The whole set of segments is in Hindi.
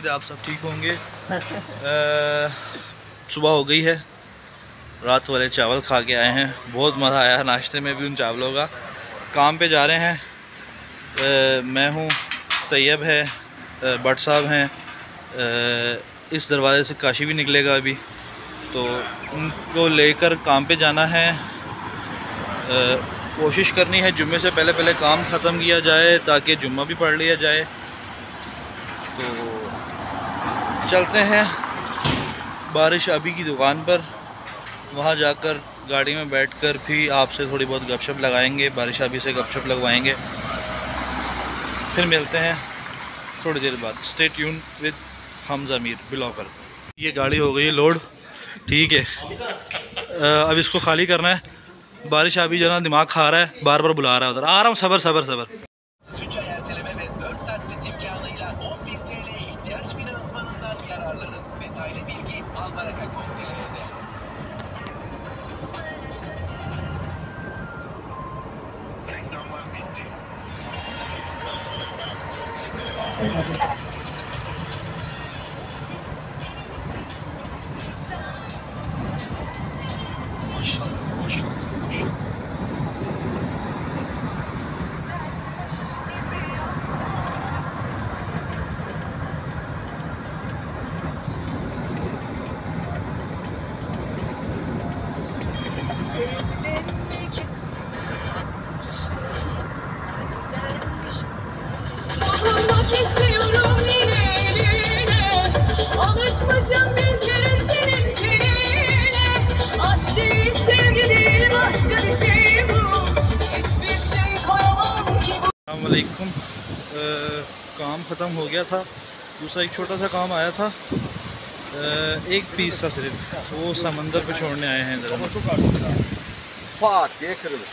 उम्मीद है आप सब ठीक होंगे। सुबह हो गई है, रात वाले चावल खा के आए हैं, बहुत मज़ा आया नाश्ते में भी उन चावलों का। काम पे जा रहे हैं, मैं हूँ, तैयब है, भट्ट साहब हैं, इस दरवाज़े से काशी भी निकलेगा अभी, तो उनको लेकर काम पे जाना है। कोशिश करनी है जुम्मे से पहले पहले काम ख़त्म किया जाए ताकि जुम्मा भी पढ़ लिया जाए। तो चलते हैं बारिश अभी की दुकान पर, वहाँ जाकर गाड़ी में बैठकर भी आपसे थोड़ी बहुत गपशप लगाएंगे, बारिश अभी से गपशप लगवाएंगे, फिर मिलते हैं थोड़ी देर बाद। Stay tuned with Hamza Mir blogger. ये गाड़ी हो गई है लोड, ठीक है, अब इसको खाली करना है। बारिश अभी जो ना दिमाग खा रहा है, बार बार बुला रहा है उधर। आ रहा हूँ, सबर सबर सबर। अस्सलामुअलैकुम। काम ख़त्म हो गया था, दूसरा एक छोटा सा काम आया था, एक पीस था सिर्फ, वो समंदर पे छोड़ने आए हैं ज़रा। Pat diye kırılır.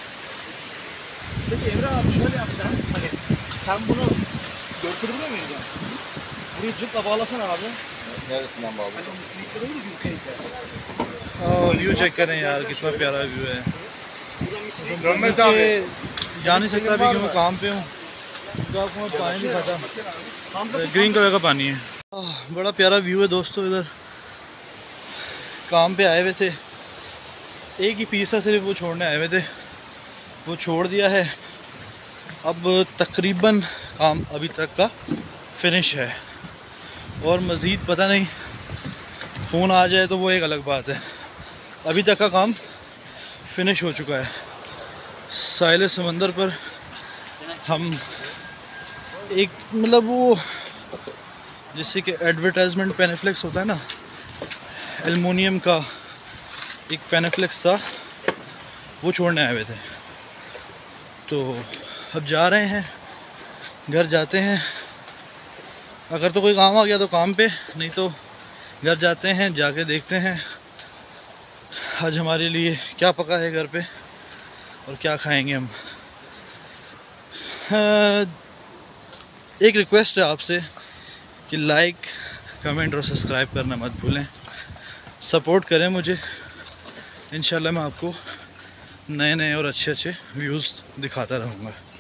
Peki Emre abi şöyle yapsan, hani sen bunu götürebiliyor muyuz yani? Burayı cıpla bağlasana abi. Neresinden bağlayacağım? Hani silikleri olur gibi kayıtlar. View check करें यार, कितना प्यारा व्यू है। Dönmez abi. जा नहीं सकता अभी क्योंकि काम पे हूँ, तो आपको मैं पानी नहीं खाता। ग्रीन कलर का पानी है, बड़ा प्यारा व्यू है दोस्तों। इधर काम पे आए हुए थे, एक ही पीस था सिर्फ, वो छोड़ने आए हुए थे, वो छोड़ दिया है। अब तकरीबन काम अभी तक का फिनिश है, और मज़ीद पता नहीं, फ़ोन आ जाए तो वो एक अलग बात है। अभी तक का काम फिनिश हो चुका है। साहिल समंदर पर हम एक, मतलब वो जैसे कि एडवर्टाइजमेंट पेनिफ्लेक्स होता है ना, एल्युमिनियम का एक पेनिफ्लेक्स था, वो छोड़ने आए हुए थे। तो अब जा रहे हैं, घर जाते हैं। अगर तो कोई काम आ गया तो काम पे, नहीं तो घर जाते हैं, जाके देखते हैं आज हमारे लिए क्या पका है घर पे और क्या खाएंगे हम। एक रिक्वेस्ट है आपसे कि लाइक, कमेंट और सब्सक्राइब करना मत भूलें, सपोर्ट करें मुझे। इंशाल्लाह मैं आपको नए नए और अच्छे अच्छे व्यूज़ दिखाता रहूँगा।